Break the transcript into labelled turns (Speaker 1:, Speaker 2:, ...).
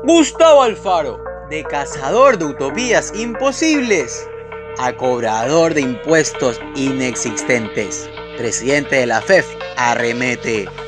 Speaker 1: Gustavo Alfaro, de cazador de utopías imposibles a cobrador de impuestos inexistentes. Presidente de la FEF arremete.